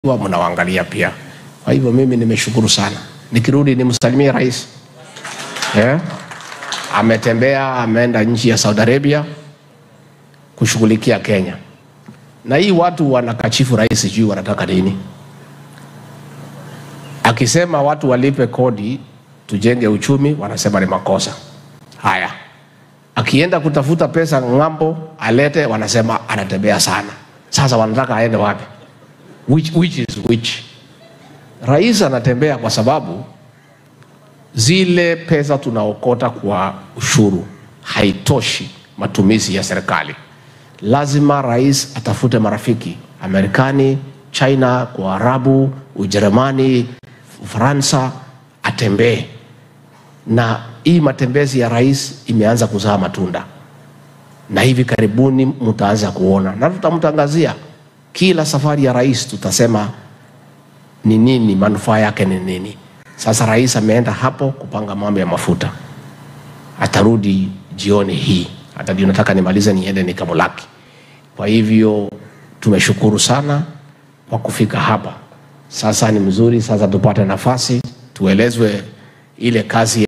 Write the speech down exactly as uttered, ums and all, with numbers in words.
mnawaangalia pia. Kwa hivyo mimi nimeshukuru sana. Nikirudi nimsalimie rais. Eh? Ametembea, ameenda nchi ya Saudi Arabia kushughulikia Kenya. Na hii watu wanakachifu rais juu wanataka nini? Akisema watu walipe kodi tujenge uchumi, wanasema ni makosa. Haya. Akienda kutafuta pesa ngambo alete, wanasema anatembea sana. Sasa wanataka aende wapi? Which, which is which? Rais anatembea kwa sababu zile pesa tunaokota kwa ushuru haitoshi matumizi ya serikali. Lazima rais atafute marafiki Amerikani, China, kwa Arabu, Ujerumani, Ufaransa, atembee. Na hii matembezi ya rais imeanza kuzaa matunda. Na hivi karibuni mtaanza kuona. Na tutamtangazia kila safari ya rais, tutasema ni nini, manufaa yake ni nini. Sasa rais ameenda hapo kupanga mambo ya mafuta. Atarudi jioni hii. Hata ndio nataka nimalize niende nikamulaki. Kwa hivyo tumeshukuru sana kwa kufika hapa. Sasa ni mzuri, sasa tupate nafasi tuelezwe ile kazi